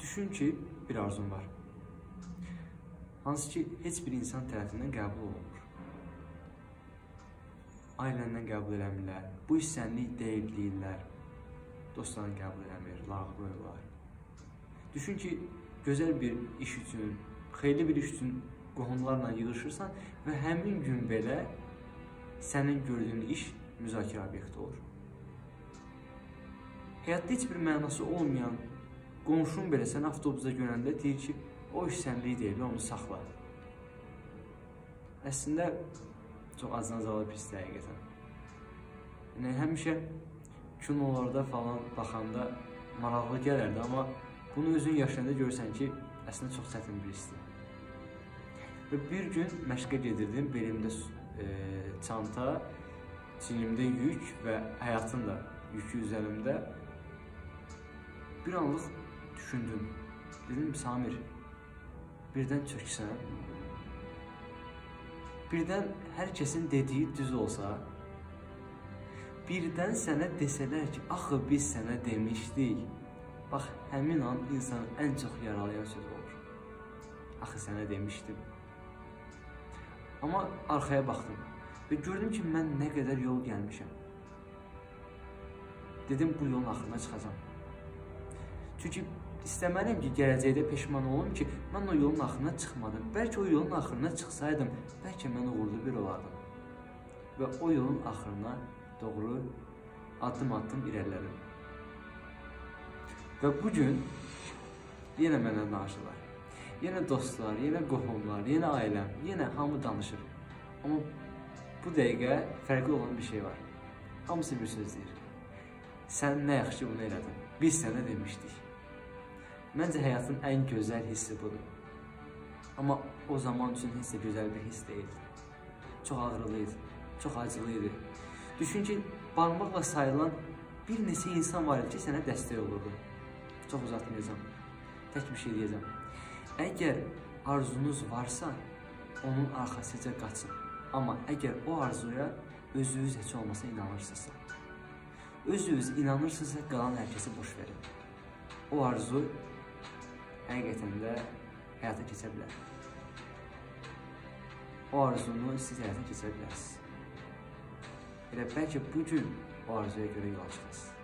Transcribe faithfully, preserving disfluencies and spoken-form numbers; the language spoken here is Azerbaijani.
Düşün ki, bir arzun var. Hansı ki, heç bir insan tərəfindən qəbul olunmur. Ailəndən qəbul eləmirlər, bu hissənlik deyil deyirlər, dostların qəbul eləmir, lağ qoyurlar. Düşün ki, gözəl bir iş üçün, xeyli bir iş üçün qohumlarla yığışırsan və həmin gün belə sənin gördüyün iş müzakirə obyekti olur. Həyatda heç bir mənası olmayan qonşun belə sən avtobusda görəndə deyir ki, o iş sənlik deyil, onu saxla. Əslində, çox acınacaqlı pisdir həqiqətən. Yəni, həmişə kinolarda falan baxanda maraqlı gələrdi, amma bunu özün yaşayanda görürsən ki, əslində çox çətin bir hisdir. Və bir gün məşqə gedirdim, belimdə e, çanta, çiynimdə yük və həyatın da yükü üzərimdə. Bir anlıq düşündüm, dedim, Samir, birdən çöksən, birdən hər kəsin dediyi düz olsa, birdən sənə desələr ki, axı biz sənə demişdik, bax, həmin an insanı ən çox yaralayan söz olur. Axı sənə demişdim. Amma arxaya baxdım və gördüm ki, mən nə qədər yol gəlmişəm. Dedim, bu yolun axırına çıxacam. Çünki istəməliyim ki, gələcəkdə peşman olum ki, mən o yolun axırına çıxmadım. Bəlkə o yolun axırına çıxsaydım, bəlkə mən uğurlu bir olardım. Və o yolun axırına doğru addım-addım irəlilədim. Və bugün yenə mənə danışırlar. Yenə dostlar, yenə qohumlar, yenə ailəm, yenə hamı danışır. Amma bu dəqiqə fərqli olan bir şey var. Hamısı bir söz deyir. Sən nə yaxşı bunu elədin, biz sənə demişdik. Məncə həyatın ən gözəl hissi budur. Amma o zaman üçün heç də gözəl bir hiss deyildi. Çox ağrılıydı, çox acılıydı. Düşün ki, barmaqla sayılan bir neçə insan var ki, sənə dəstək olurdu. Çox uzatmayacağım, tək bir şey deyəcəm. Əgər arzunuz varsa, onun arxasıca qaçın. Amma əgər o arzuya özünüz heç olmasa inanırsınızsa, özünüz inanırsınızsa, qalan hər kəsi boş verin. O arzu həqiqətən də həyata keçə bilər. O arzunu siz həyata keçə bilərsiniz. Elə bəlkə bugün o arzuya görə yola çıxasınız.